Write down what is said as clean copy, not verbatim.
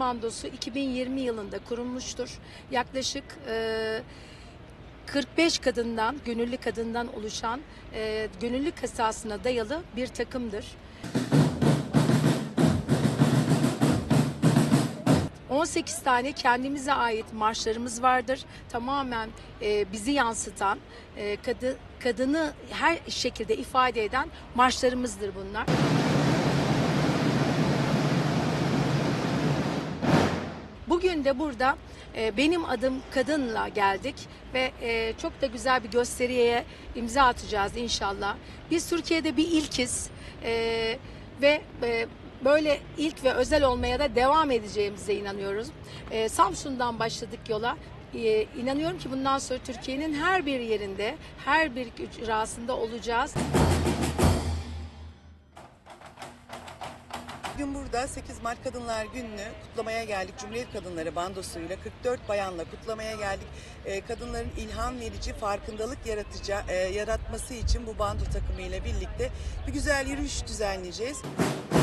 Bandosu 2020 yılında kurulmuştur. Yaklaşık 45 kadından, gönüllü kadından oluşan gönüllülük esasına dayalı bir takımdır. 18 tane kendimize ait marşlarımız vardır. Tamamen bizi yansıtan, kadını her şekilde ifade eden marşlarımızdır bunlar. Bugün de burada benim adım Kadın'la geldik ve çok da güzel bir gösteriye imza atacağız inşallah. Biz Türkiye'de bir ilkiz ve böyle ilk ve özel olmaya da devam edeceğimize inanıyoruz. Samsun'dan başladık yola. İnanıyorum ki bundan sonra Türkiye'nin her bir yerinde, her bir ücrasında olacağız. Bugün burada 8 Mart Kadınlar Günü'nü kutlamaya geldik. Cumhuriyet Kadınları Bandosu'yla 44 bayanla kutlamaya geldik. Kadınların ilham verici, farkındalık yaratması için bu bando takımıyla birlikte bir güzel yürüyüş düzenleyeceğiz.